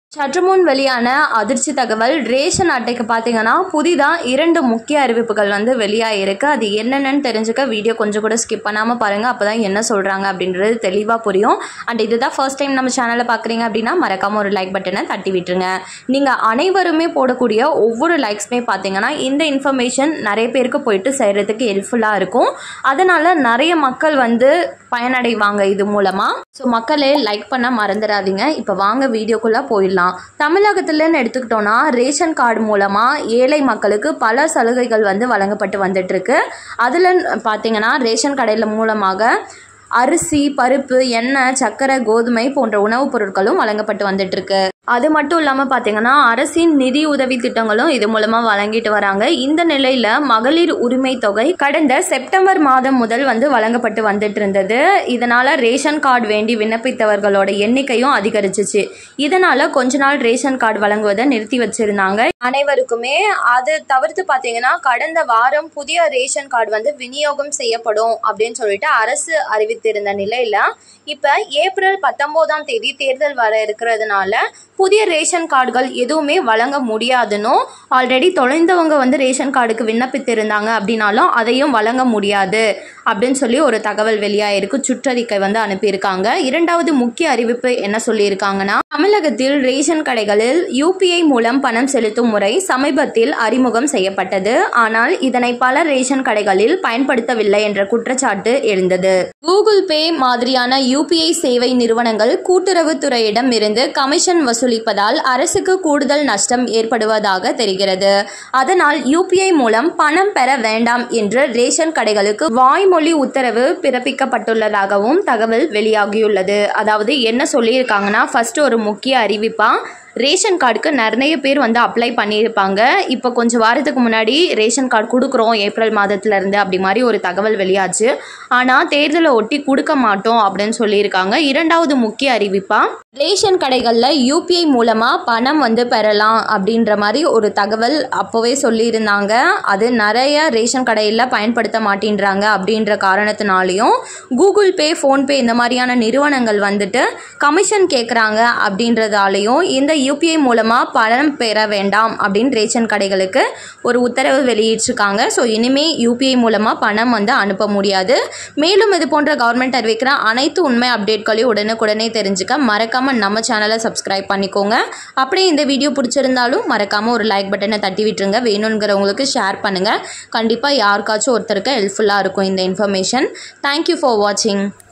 சற்று முன் வெளியான அதிர்ச்சி தகவல். ரேஷன் அட்டைக்கு பார்த்தீங்கன்னா புதிதாக 2 முக்கிய அறிவிப்புகள் வெளியாகிருக்கு. அது என்னென்னு தெரிஞ்சுக்க வீடியோ கொஞ்சம் கூட ஸ்கிப் பண்ணாமல் பாருங்கள். அப்போ தான் என்ன சொல்கிறாங்க அப்படின்றது தெளிவாக புரியும். அண்ட் இதுதான் ஃபர்ஸ்ட் டைம் நம்ம சேனலில் பார்க்குறீங்க அப்படின்னா மறக்காமல் ஒரு லைக் பட்டனை தட்டி விட்டுருங்க. நீங்கள் அனைவருமே போடக்கூடிய ஒவ்வொரு லைக்ஸுமே பார்த்தீங்கன்னா இந்த இன்ஃபர்மேஷன் நிறைய பேருக்கு போயிட்டு செய்கிறதுக்கு ஹெல்ப்ஃபுல்லாக இருக்கும். அதனால் நிறைய மக்கள் பயனடைவாங்க இது மூலமாக. ஸோ மக்களே லைக் பண்ண மறந்துடாதீங்க. இப்போ வாங்க வீடியோக்குள்ளே போயிடலாம். தமிழகத்துலன்னு எடுத்துக்கிட்டோன்னா ரேஷன் கார்டு மூலமாக ஏழை மக்களுக்கு பல சலுகைகள் வழங்கப்பட்டு வந்துட்டு இருக்கு. அதில் பார்த்தீங்கன்னா ரேஷன் கடையில் மூலமாக அரிசி, பருப்பு, எண்ணெய், சர்க்கரை, கோதுமை போன்ற உணவுப் பொருட்களும் வழங்கப்பட்டு வந்துட்டு இருக்கு. அது மட்டும் இல்லாமல் பார்த்தீங்கன்னா அரசின் நிதி உதவி திட்டங்களும் இது மூலமாக வழங்கிட்டு வராங்க. இந்த நிலையில் மகளிர் உரிமை தொகை கடந்த செப்டம்பர் மாதம் முதல் வழங்கப்பட்டு வந்துட்டு இருந்தது. இதனால் ரேஷன் கார்டு வேண்டி விண்ணப்பித்தவர்களோட எண்ணிக்கையும் அதிகரிச்சிச்சு. இதனால் கொஞ்ச நாள் ரேஷன் கார்டு வழங்குவதை நிறுத்தி வச்சிருந்தாங்க அனைவருக்குமே. அது தவிர்த்து பார்த்தீங்கன்னா கடந்த வாரம் புதிய ரேஷன் கார்டு விநியோகம் செய்யப்படும் அப்படின்னு சொல்லிட்டு அரசு அறிவித்திருந்த நிலையில் இப்போ ஏப்ரல் 19ஆம் தேதி தேர்தல் வர இருக்கிறதுனால புதிய ரேஷன் கார்டுகள் எதுவுமே வழங்க முடியாதுன்னு ஆல்ரெடி தொலைந்தவங்க ரேஷன் கார்டுக்கு விண்ணப்பித்திருந்தாங்க அப்படின்னாலும் அதையும் வழங்க முடியாது அப்படின்னு சொல்லி ஒரு தகவல் வெளியாயிருக்கு. சுற்றறிக்கை அனுப்பியிருக்காங்க. இரண்டாவது முக்கிய அறிவிப்பு என்ன சொல்லியிருக்காங்கன்னா, தமிழகத்தில் ரேஷன் கடைகளில் UPI மூலம் பணம் செலுத்தும் முறை சமீபத்தில் அறிமுகம் செய்யப்பட்டது. ஆனால் இதனை பல ரேஷன் கடைகளில் பயன்படுத்தவில்லை என்ற குற்றச்சாட்டு எழுந்தது. கூகுள் பே மாதிரியான UPI சேவை நிறுவனங்கள் கூட்டுறவுத்துறையிடம் இருந்து கமிஷன் வசூலிப்பதால் அரசுக்கு கூடுதல் நஷ்டம் ஏற்படுவதாக தெரிகிறது. அதனால் UPI மூலம் பணம் பெற வேண்டாம் என்று ரேஷன் கடைகளுக்கு வாய்மொழி உத்தரவு பிறப்பிக்கப்பட்டுள்ளதாகவும் தகவல் வெளியாகியுள்ளது. அதாவது என்ன சொல்லியிருக்காங்கன்னா, ஃபர்ஸ்ட் ஒரு முக்கிய அறிவிப்பா ரேஷன் கார்டுக்கு நிறைய பேர் அப்ளை பண்ணியிருப்பாங்க. இப்போ கொஞ்சம் வாரத்துக்கு முன்னாடி ரேஷன் கார்டு கொடுக்குறோம் ஏப்ரல் மாதத்துலேருந்து அப்படி மாதிரி ஒரு தகவல் வெளியாச்சு. ஆனால் தேர்தலை ஒட்டி கொடுக்க மாட்டோம் அப்படின்னு சொல்லியிருக்காங்க. இரண்டாவது முக்கிய அறிவிப்பா ரேஷன் கடைகளில் UPI மூலமாக பணம் பெறலாம் அப்படின்ற மாதிரி ஒரு தகவல் அப்போவே சொல்லியிருந்தாங்க. அது நிறைய ரேஷன் கடையில் பயன்படுத்த மாட்டேன்றாங்க அப்படின்ற காரணத்தினாலையும் கூகுள் பே, ஃபோன்பே இந்த மாதிரியான நிறுவனங்கள் கமிஷன் கேட்குறாங்க அப்படின்றதாலையும் இந்த UPI மூலமாக பணம் பெற வேண்டாம் அப்படின்னு ரேஷன் கடைகளுக்கு ஒரு உத்தரவு வெளியிட்டிருக்காங்க. ஸோ இனிமேல் UPI மூலமாக பணம் அனுப்ப முடியாது. மேலும் இது போன்ற கவர்மெண்ட் அறிவிக்கிற அனைத்து உண்மை அப்டேட்களையும் உடனுக்குடனே தெரிஞ்சுக்க மறக்காமல் நம்ம சேனலை சப்ஸ்கிரைப் பண்ணிக்கோங்க. அப்படியே இந்த வீடியோ பிடிச்சிருந்தாலும் மறக்காமல் ஒரு லைக் பட்டனை தட்டி விட்டுருங்க. வேணுங்கிறவங்களுக்கு ஷேர் பண்ணுங்கள். கண்டிப்பாக யாருக்காச்சும் ஒருத்தருக்கு ஹெல்ப்ஃபுல்லாக இருக்கும் இந்த இன்ஃபர்மேஷன். தேங்க்யூ ஃபார் வாட்சிங்.